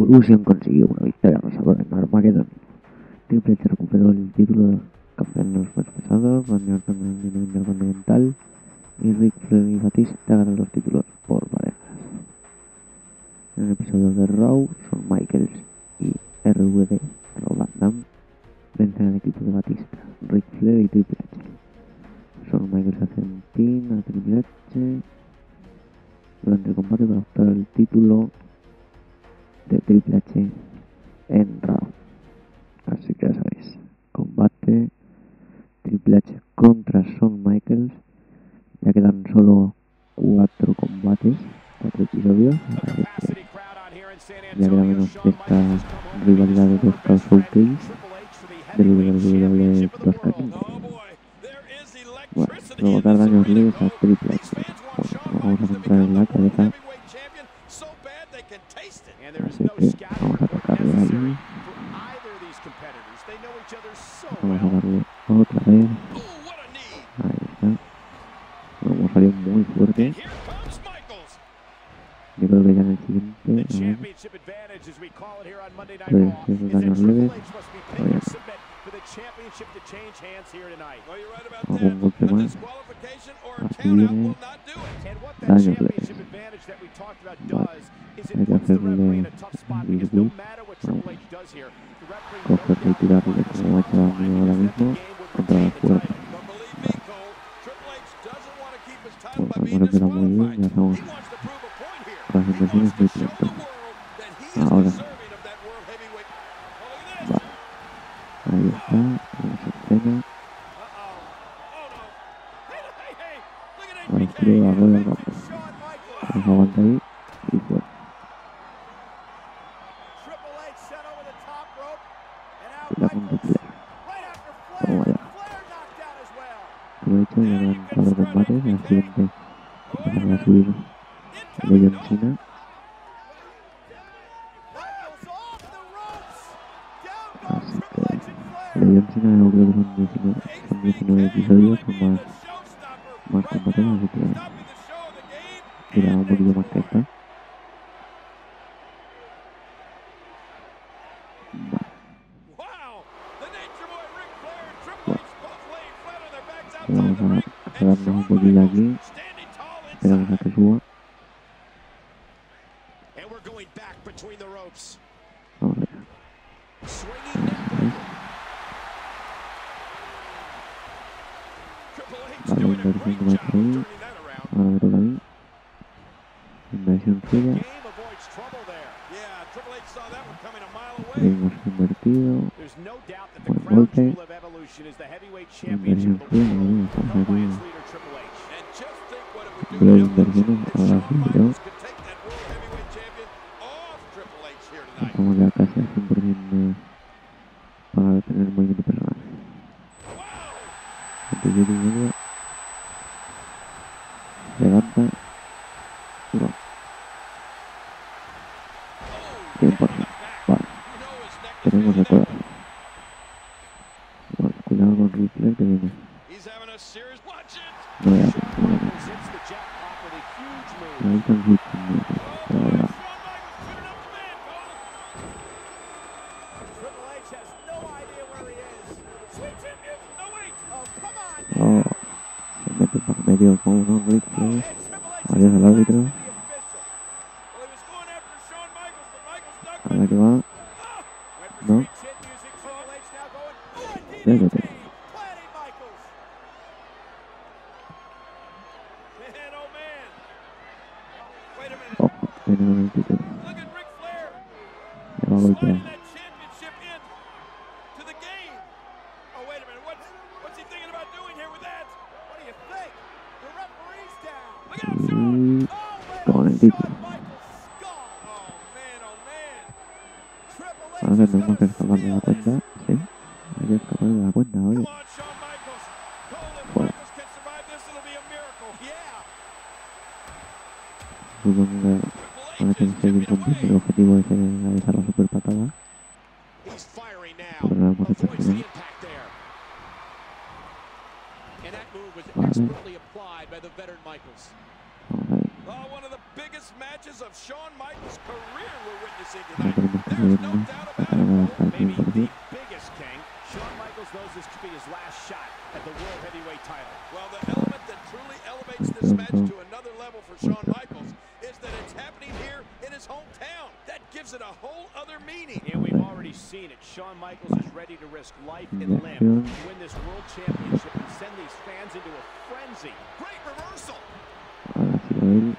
Evolution consiguió una victoria arrasadora en Armageddon. Triple H recuperó el título de campeón en los meses pasados, Randy Orton en el Intercontinental y Ric Flair y Batista ganan los títulos por parejas. En el episodio de Raw, Shawn Michaels y RVD Rob Van Dam vencen al equipo de Batista, Ric Flair y Triple H. Shawn Michaels hace un pin a Triple H durante el combate para optar el título de Triple H en Raw. Así que ya sabéis, combate Triple H contra Shawn Michaels. Ya quedan solo 4 combates, 4 episodios. Ya queda menos que esta rivalidad de 2K Showcase del WWE 2K15. Bueno, luego dar daños leves a Triple H. Bueno, vamos a centrar en la cabeza. Así que vamos a atacarle ahí. Vamos a darle otra vez. Ahí está. Hemos salido muy fuerte. Yo creo que ya en el siguiente. Pues esos daños leves. Algún golpe más. Aquí viene. Daños leves. Vale. Hay que hacerle el whip. Vamos. Cogerle y tirarle como me ha hecho a mí ahora mismo contra la cuerda. Bueno, no le pega muy bien, ya estamos con las inversiones muy lentas. Ahora. Vale. Ahí está, esa escena. Ahí creo la Royal Rumble. Vamos a aguantar ahí y fuera. Tira con Triple H. Vamos allá. Lo he hecho, ya quedan 4 combates. En el siguiente empezará a subir el de John Cena. Así que el de John Cena yo creo que son 19 episodios, son más combates, así que irá un poquito más que esta. Vamos a quedarnos un poquito aquí. Esperamos a que suba. Vamos allá. Vale, inversión que me ha hecho ahí. Ahora me toca a mí. Inversión suya. Seguimos invertido. Buen golpe. Inversión suya. Estamos aquí. Veo inversiones. Ahora sí yo. Estamos ya casi al 100% para tener movimiento personal. 27,5. Levanta. Y va. 100%. Vale. Tenemos el corazón. Vale, cuidado con Ric Flair que viene. No voy a hacer nada. Ahí está el Ric Flair. Oh, se mete por medio con unos Ric Flair. Adiós al árbitro. Ahora que va. No. Vete. Oh, viene con el título. Le va a golpear. Y con el título. Ahora tenemos que escapar de la cuenta. Sí, hay que escapar de la cuenta, oye. Fuera. Supongo que van a tener que seguir cumpliendo el objetivo de realizar la super patada. Porque no la hemos hecho al final. Vale. Vamos a ver. One of the biggest matches of Shawn Michaels' career we're witnessing No tonight. tenemos que There's no subirnos. doubt La about cara it. va a estar Maybe bien por the aquí. biggest, King. Shawn Michaels knows this could be his last shot at the World Heavyweight title. Well, the element that truly elevates this match to another level for Shawn Michaels is that it's happening here in his hometown. That gives it a whole other meaning. And we've already seen it. Shawn Michaels is ready to risk life and limb to win this World Championship and send these fans into a frenzy. Great reversal. Ahora ha sido él.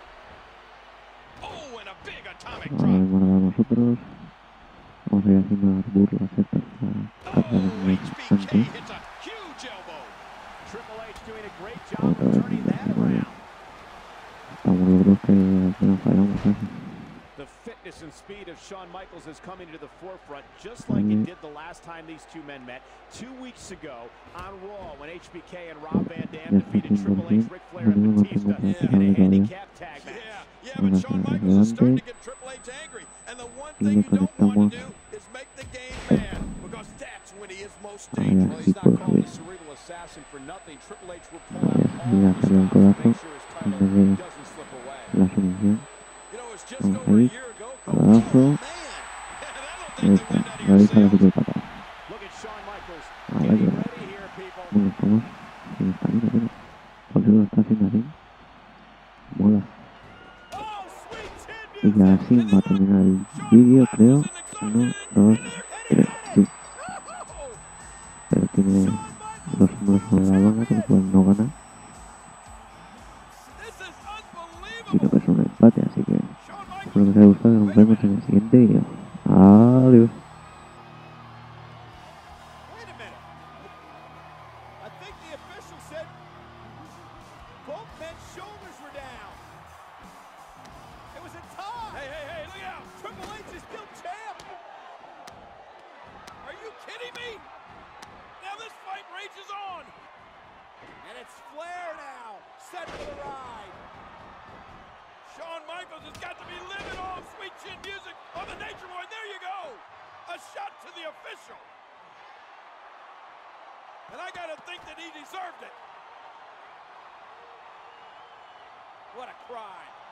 Oh, and a big atomic Ahora drop. hemos dado nosotros. Vamos a ir haciendo las burlas estas para Oh, cargar HBK antes. hits a huge elbow. Triple H doing a great job Otra of vez turning that muy bien. around. Estamos los dos que nos fallamos casi. The fitness and speed of Shawn Michaels is coming to the forefront, just like it did the last time these two men met 2 weeks ago on Raw when HBK and Rob Van Dam defeated Triple H, Ric Flair, and Batista in a handicap tag match. Yeah, but Shawn Michaels is starting to get Triple H angry. And the one thing you don't want to do is make the game mad, because that's when he is most dangerous. Well, he's not called the cerebral assassin for nothing. Triple H will pull out all the Mira, stops to el make sure his en title vez de doesn't slip away. la sumisión. You know, it's just Vamos over a ahí, year ago. codazo. Man, Ahí está, la deja la super patada. Look at Shawn Michaels Ahora getting que ready here, people. bueno, estamos sin estamina, pero porque lo está haciendo así. Mola. Oh, sweet Y chin ya music. así va a terminar el vídeo, creo. 1, 2, 3, sí. Pero tiene dos números sobre la manga, con lo cual no gana. Sino que es un empate, así que espero que os haya gustado. Nos vemos en el siguiente vídeo. Adiós. Wait a minute. I think the official said both men's shoulders were down. It was a tie. Hey, look out. Triple H is still champ. Are you kidding me? Now this fight rages on. And it's Flair now, set for the ride. Shawn Michaels has got to be living off sweet chin music on the Nature Boy. There you go. A shot to the official. And I got to think that he deserved it. What a crime.